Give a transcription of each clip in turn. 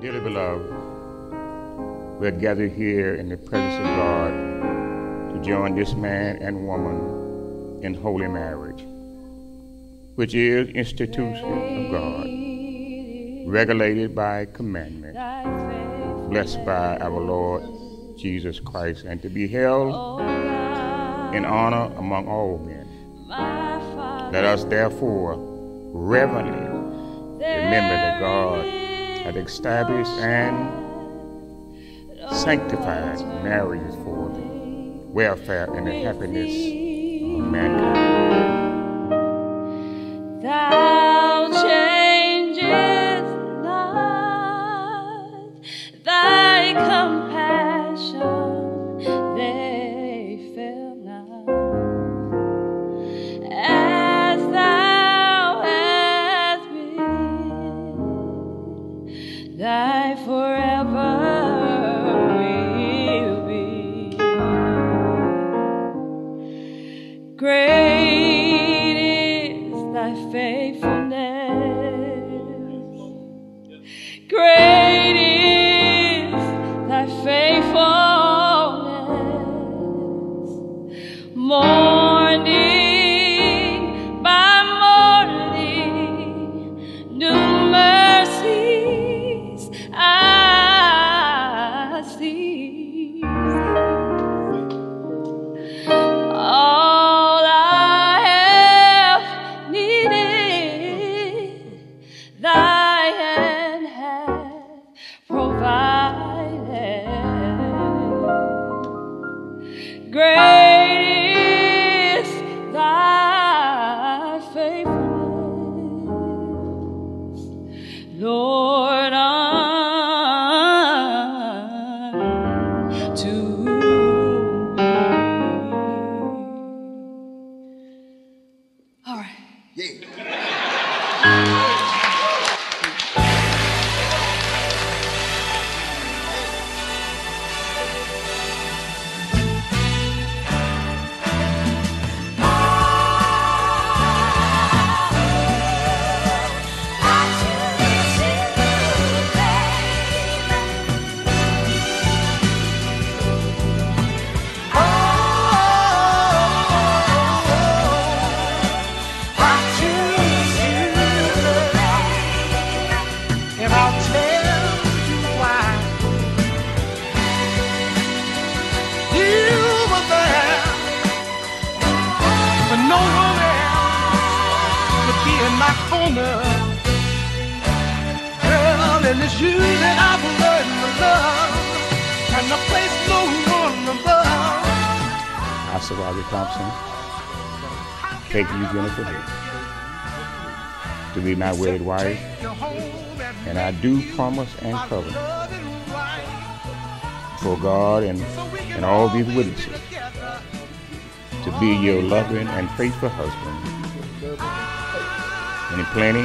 Dearly beloved, we are gathered here in the presence of God to join this man and woman in holy marriage, which is institution of God, regulated by commandment, blessed by our Lord Jesus Christ, and to be held in honor among all men. Let us therefore reverently remember that God hath established and sanctified marriage for the welfare and the happiness of mankind. Thou changest not, thy compassion, they fail not. As thou hast been, thy forever will be. Great is thy faithfulness. Great is thy faithfulness. Morning by morning, new mercies I see. All I have needed, thy hand hath provided. Great is thy faithfulness, Lord, unto me. All right. Yeah. Girl, and it's you that I've learned to love, and the place no one above. I, SaRodorick Thompson, take you, Gennifer, to be my wedded wife, and I do promise and covenant for God and all these witnesses to be your loving and faithful husband, and in plenty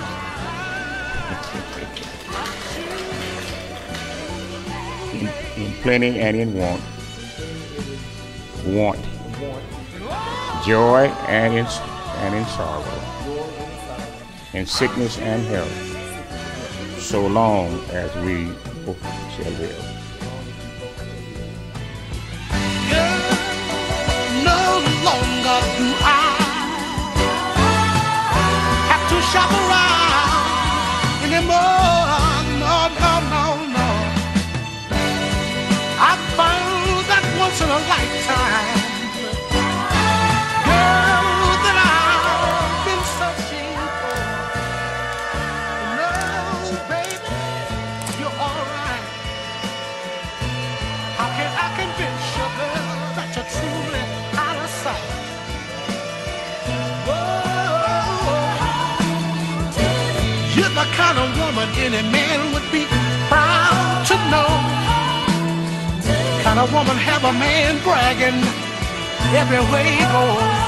in plenty and in want, joy and in sorrow, in sickness and health, so long as we both shall live. No longer do I have to shop around anymore. No, no, no, no. I found that once in a lifetime girl that I've been searching for. No, baby, you're alright. How can I convince you, girl, that you're truly out of sight? Whoa, you're the kind of woman any man would be proud to know. Kind of woman have a man bragging everywhere he goes.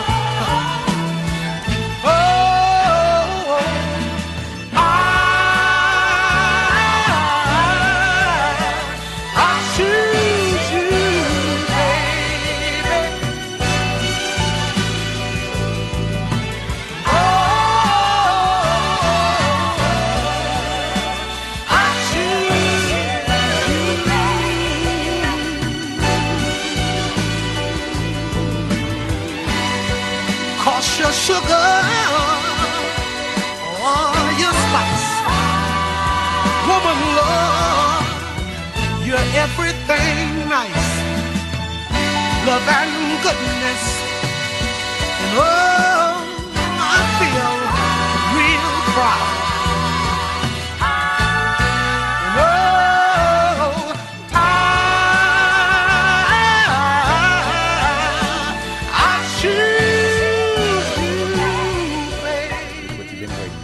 I choose you, baby. I choose sugar, oh, your spice. Woman, love, you're everything nice. Love and goodness. And oh, I feel real proud. And oh, I choose you, babe. What you been waiting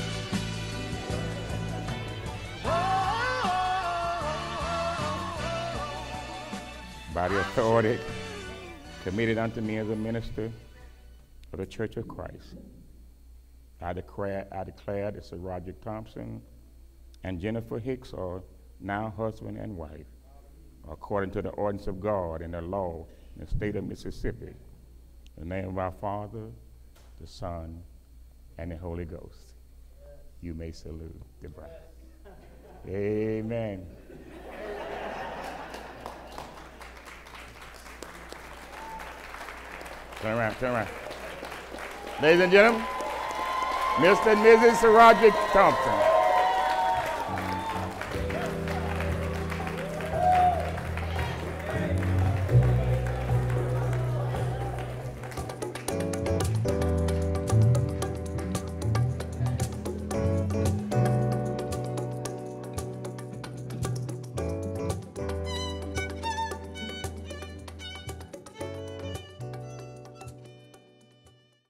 for? By the authority committed unto me as a minister of the Church of Christ, I declare that SaRodorick Thompson and Gennifer Hicks are now husband and wife, according to the ordinance of God and the law in the state of Mississippi. In the name of our Father, the Son, and the Holy Ghost. You may salute the bride. Amen. Turn around, turn around. Ladies and gentlemen, Mr. and Mrs. SaRodorick Thompson.